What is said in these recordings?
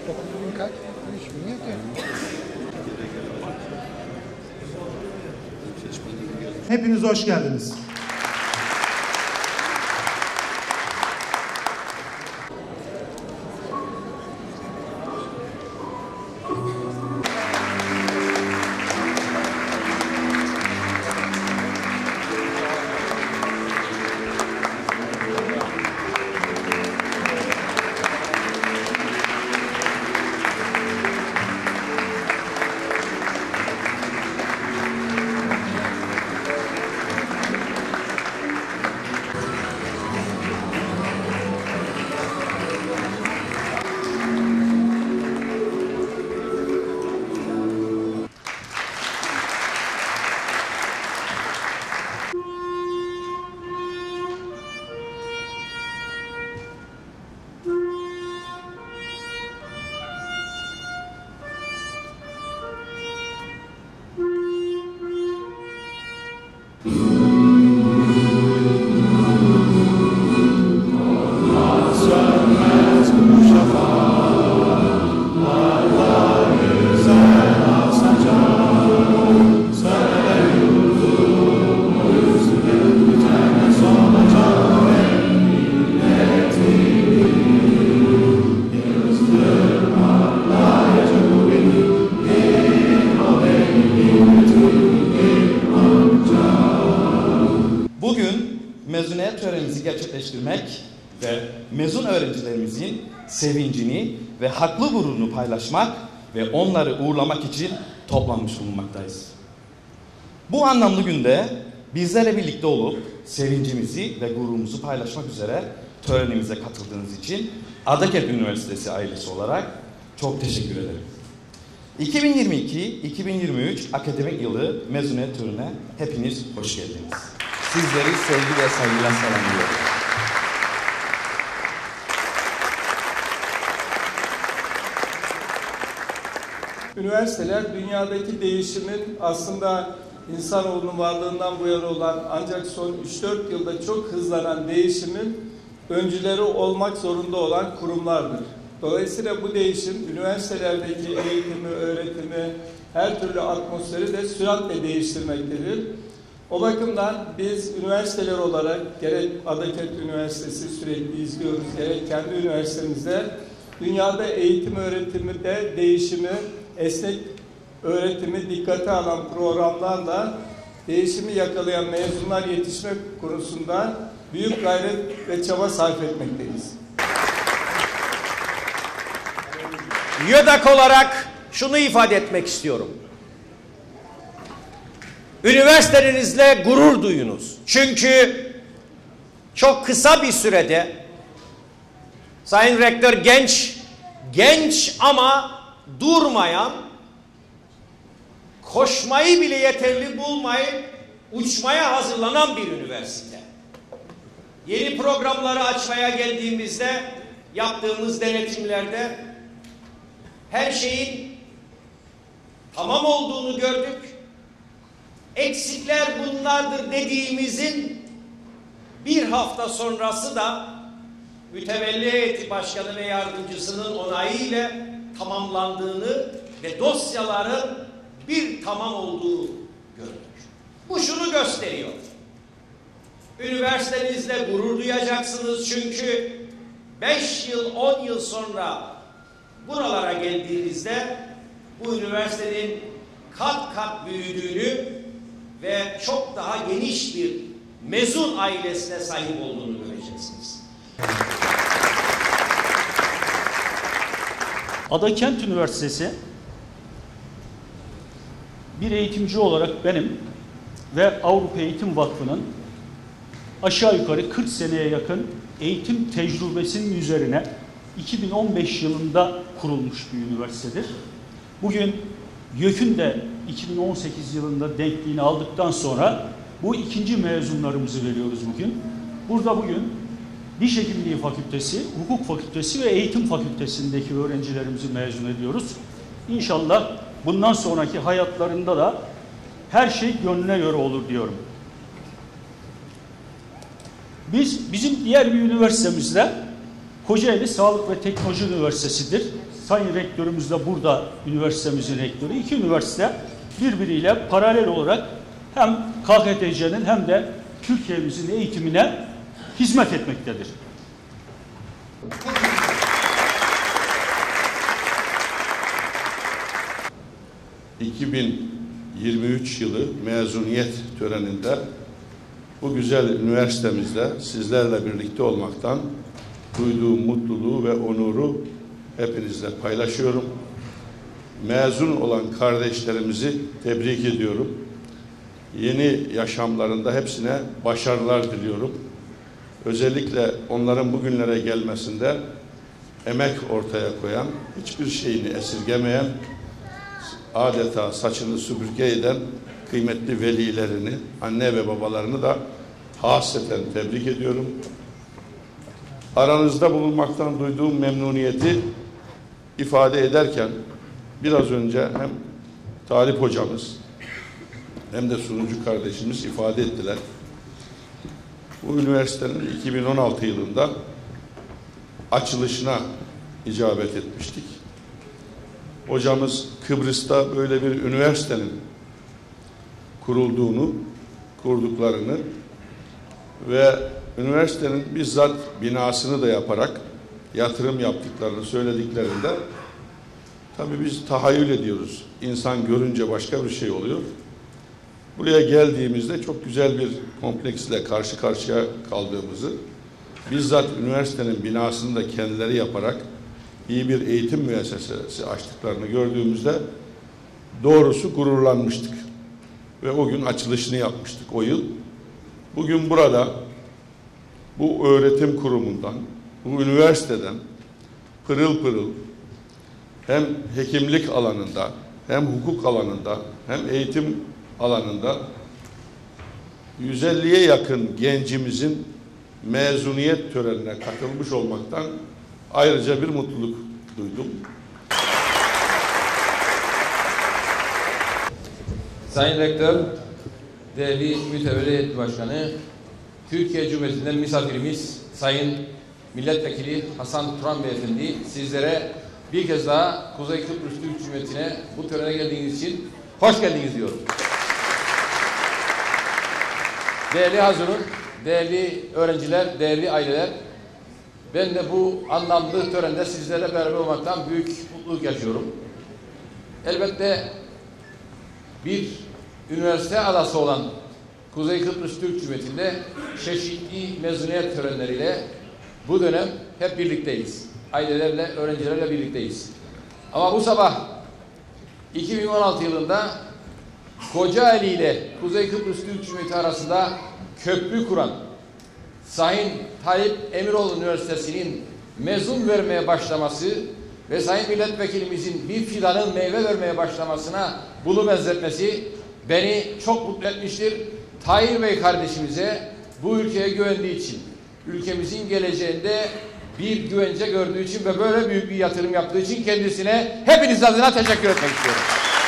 9.000 kaç? 3.000 yeter. Hepiniz hoş geldiniz. Bugün mezuniyet törenimizi gerçekleştirmek ve mezun öğrencilerimizin sevincini ve haklı gururunu paylaşmak ve onları uğurlamak için toplanmış bulunmaktayız. Bu anlamlı günde bizlerle birlikte olup sevincimizi ve gururumuzu paylaşmak üzere törenimize katıldığınız için Adakent Üniversitesi ailesi olarak çok teşekkür ederim. 2022-2023 akademik yılı mezuniyet törenine hepiniz hoş geldiniz. Sizleri sevgi ve saygıyla selamlıyorum. Üniversiteler dünyadaki değişimin aslında insanoğlunun varlığından bu yana olan ancak son 3-4 yılda çok hızlanan değişimin öncüleri olmak zorunda olan kurumlardır. Dolayısıyla bu değişim üniversitelerdeki eğitimi, öğretimi, her türlü atmosferi de süratle değiştirmektedir. O bakımdan biz üniversiteler olarak gerek Adakent Üniversitesi sürekli izliyoruz, gerek kendi üniversitemizde dünyada eğitim öğretimde değişimi, esnek öğretimi dikkate alan programlarla değişimi yakalayan mezunlar yetişme konusunda büyük gayret ve çaba sarf etmekteyiz. YÖDAK olarak şunu ifade etmek istiyorum. Üniversitelerinizle gurur duyunuz. Çünkü çok kısa bir sürede Sayın Rektör genç ama durmayan, koşmayı bile yeterli bulmayıp uçmaya hazırlanan bir üniversite. Yeni programları açmaya geldiğimizde yaptığımız denetimlerde her şeyin tamam olduğunu gördük. Eksikler bunlardır dediğimizin bir hafta sonrası da mütevelli heyeti başkanı ve yardımcısının onayıyla tamamlandığını ve dosyaların bir tamam olduğu gördük. Bu şunu gösteriyor. Üniversitenizle gurur duyacaksınız çünkü 5 yıl, 10 yıl sonra buralara geldiğinizde bu üniversitenin kat kat büyüdüğünü ve çok daha geniş bir mezun ailesine sahip olduğunu göreceksiniz. Adakent Üniversitesi bir eğitimci olarak benim ve Avrupa Eğitim Vakfı'nın aşağı yukarı 40 seneye yakın eğitim tecrübesinin üzerine 2015 yılında kurulmuş bir üniversitedir. Bugün YÖK'ün de 2018 yılında denkliğini aldıktan sonra bu ikinci mezunlarımızı veriyoruz bugün. Burada bugün Diş Hekimliği Fakültesi, Hukuk Fakültesi ve Eğitim Fakültesindeki öğrencilerimizi mezun ediyoruz. İnşallah bundan sonraki hayatlarında da her şey gönlüne göre olur diyorum. Bizim diğer bir üniversitemizde Kocaeli Sağlık ve Teknoloji Üniversitesi'dir. Sayın Rektörümüz de burada üniversitemizin rektörü. İki üniversite birbiriyle paralel olarak hem KKTC'nin hem de Türkiye'mizin eğitimine hizmet etmektedir. 2023 yılı mezuniyet töreninde bu güzel üniversitemizde sizlerle birlikte olmaktan duyduğum mutluluğu ve onuru hepinizle paylaşıyorum. Mezun olan kardeşlerimizi tebrik ediyorum. Yeni yaşamlarında hepsine başarılar diliyorum. Özellikle onların bugünlere gelmesinde emek ortaya koyan, hiçbir şeyini esirgemeyen, adeta saçını süpürge eden kıymetli velilerini, anne ve babalarını da hasreten tebrik ediyorum. Aranızda bulunmaktan duyduğum memnuniyeti ifade ederken biraz önce hem Talip hocamız hem de sunucu kardeşimiz ifade ettiler. Bu üniversitenin 2016 yılında açılışına icabet etmiştik. Hocamız Kıbrıs'ta böyle bir üniversitenin kurduklarını ve üniversitenin bizzat binasını da yaparak yatırım yaptıklarını söylediklerinde tabii biz tahayyül ediyoruz. İnsan görünce başka bir şey oluyor. Buraya geldiğimizde çok güzel bir kompleksle karşı karşıya kaldığımızı, bizzat üniversitenin binasını da kendileri yaparak iyi bir eğitim müessesesi açtıklarını gördüğümüzde doğrusu gururlanmıştık. Ve o gün açılışını yapmıştık o yıl. Bugün burada bu öğretim kurumundan, bu üniversiteden pırıl pırıl hem hekimlik alanında, hem hukuk alanında, hem eğitim alanında 150'ye yakın gencimizin mezuniyet törenine katılmış olmaktan ayrıca bir mutluluk duydum. Sayın Rektör, değerli Mütevelli Heyeti Başkanı, Türkiye Cumhuriyeti'nden misafirimiz Sayın Milletvekili Hasan Turan Beyefendi, sizlere bir kez daha Kuzey Kıbrıs Türk Cumhuriyeti'ne bu törene geldiğiniz için hoş geldiniz diyorum. Değerli hazırın, değerli öğrenciler, değerli aileler, ben de bu anlamlı törende sizlerle beraber olmaktan büyük mutluluk yaşıyorum. Elbette bir üniversite adası olan Kuzey Kıbrıs Türk Cumhuriyeti'nde çeşitli mezuniyet törenleriyle bu dönem hep birlikteyiz. Ailelerle, öğrencilerle birlikteyiz. Ama bu sabah 2016 yılında Kocaeli ile Kuzey Kıbrıs Türk Cumhuriyeti arasında köprü kuran Sayın Tayyip Emiroğlu Üniversitesi'nin mezun vermeye başlaması ve Sayın Milletvekilimizin bir fidanın meyve vermeye başlamasına bunu benzetmesi beni çok mutlu etmiştir. Tahir Bey kardeşimize bu ülkeye güvendiği için, ülkemizin geleceğinde bir güvence gördüğü için ve böyle büyük bir yatırım yaptığı için kendisine hepiniz adına teşekkür etmek istiyorum.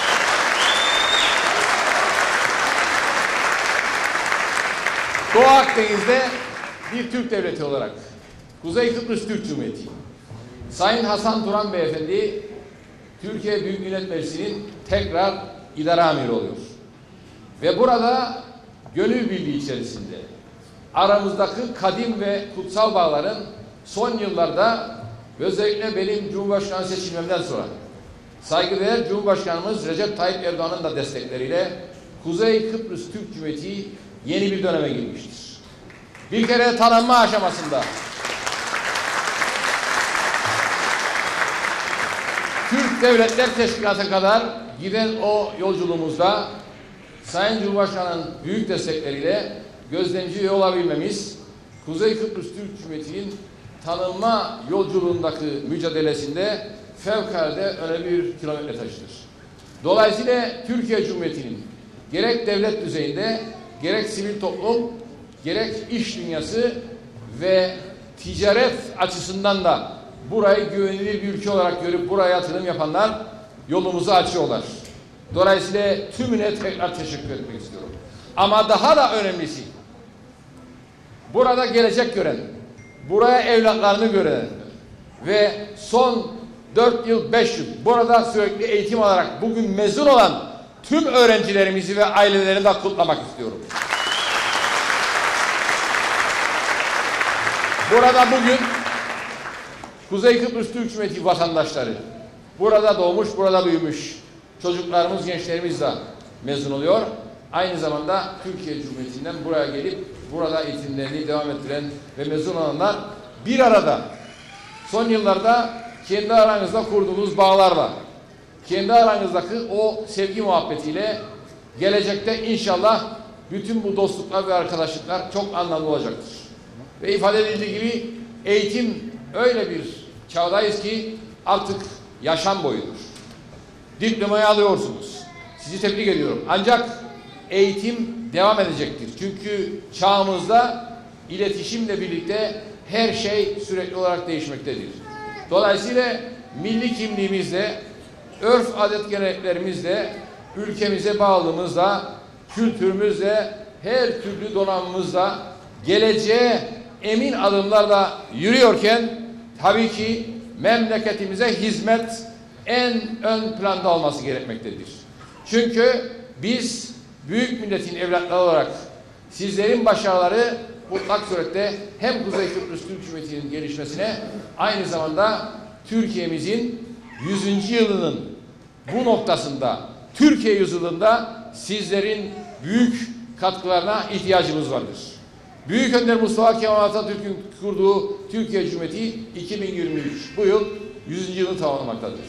Doğu Akdeniz'de bir Türk devleti olarak Kuzey Kıbrıs Türk Cumhuriyeti, Sayın Hasan Turan Beyefendi Türkiye Büyük Millet Meclisi'nin tekrar idare amiri oluyor. Ve burada gönül birliği içerisinde aramızdaki kadim ve kutsal bağların son yıllarda özellikle benim Cumhurbaşkanı seçilmemden sonra saygıdeğer Cumhurbaşkanımız Recep Tayyip Erdoğan'ın da destekleriyle Kuzey Kıbrıs Türk Cumhuriyeti yeni bir döneme girmiştir. Bir kere tanınma aşamasında Türk Devletler Teşkilatı kadar giden o yolculuğumuzda Sayın Cumhurbaşkanı'nın büyük destekleriyle gözlemci üye olabilmemiz Kuzey Kıbrıs Türk Cumhuriyeti'nin tanınma yolculuğundaki mücadelesinde fevkalade önemli bir kilometre taşıdır. Dolayısıyla Türkiye Cumhuriyeti'nin gerek devlet düzeyinde, gerek sivil toplum, gerek iş dünyası ve ticaret açısından da burayı güvenilir bir ülke olarak görüp buraya yatırım yapanlar yolumuzu açıyorlar. Dolayısıyla tümüne tekrar teşekkür etmek istiyorum. Ama daha da önemlisi, burada gelecek gören, buraya evlatlarını gören, ve son 4 yıl, 5 yıl burada sürekli eğitim alarak bugün mezun olan tüm öğrencilerimizi ve ailelerini de kutlamak istiyorum. Burada bugün Kuzey Kıbrıs Türk Cumhuriyeti vatandaşları, burada doğmuş, burada büyümüş çocuklarımız, gençlerimiz de mezun oluyor. Aynı zamanda Türkiye Cumhuriyeti'nden buraya gelip burada eğitimlerini devam ettiren ve mezun olanlar bir arada son yıllarda kendi aranızda kurduğunuz bağlarla, kendi aranızdaki o sevgi muhabbetiyle gelecekte inşallah bütün bu dostluklar ve arkadaşlıklar çok anlamlı olacaktır. Ve ifade edildiği gibi eğitim öyle bir çağdayız ki artık yaşam boyudur. Diplomayı alıyorsunuz. Sizi tebrik ediyorum. Ancak eğitim devam edecektir. Çünkü çağımızda iletişimle birlikte her şey sürekli olarak değişmektedir. Dolayısıyla milli kimliğimizle, örf adet geleneklerimizle, ülkemize bağlılığımızla, kültürümüzle, her türlü donanımımızla geleceğe emin adımlarla yürüyorken tabii ki memleketimize hizmet en ön planda olması gerekmektedir. Çünkü biz büyük milletin evlatları olarak sizlerin başarıları mutlak surette hem Kuzey Kıbrıs Türk Cumhuriyeti'nin gelişmesine aynı zamanda Türkiye'mizin 100. yılının bu noktasında, Türkiye yüzyılında sizlerin büyük katkılarına ihtiyacımız vardır. Büyük Önder Mustafa Kemal Atatürk'ün kurduğu Türkiye Cumhuriyeti 2023 bu yıl 100. yılını tamamlamaktadır.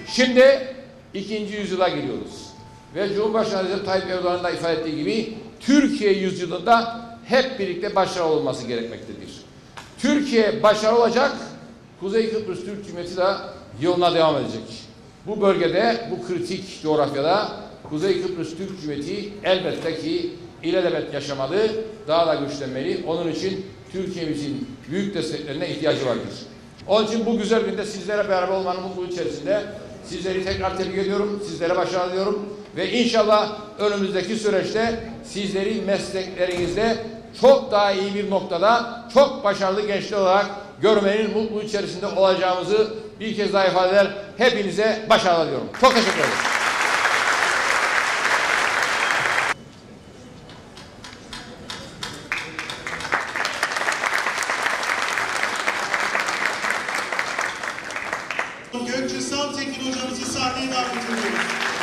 Şimdi 2. yüzyıla giriyoruz. Ve Cumhurbaşkanı Recep Tayyip Erdoğan'ın da ifade ettiği gibi Türkiye yüzyılında hep birlikte başarılı olması gerekmektedir. Türkiye başarılı olacak, Kuzey Kıbrıs Türk Cumhuriyeti de yoluna devam edecek. Bu bölgede, bu kritik coğrafyada Kuzey Kıbrıs Türk Cumhuriyeti elbette ki ilelebet yaşamalı, daha da güçlenmeli. Onun için Türkiye'mizin büyük desteklerine ihtiyacı vardır. Onun için bu güzel günde sizlere beraber olmanın mutluluğu içerisinde sizleri tekrar tebrik ediyorum, sizlere başarılar diliyorum ve inşallah önümüzdeki süreçte sizleri mesleklerinizde çok daha iyi bir noktada, çok başarılı gençler olarak görmenin mutluluğu içerisinde olacağımızı bir kez daha ifade eder. Hepinize başarılar diliyorum. Çok teşekkür ederim. Gökçe Samtekin hocamızı sahneye davet ediyoruz.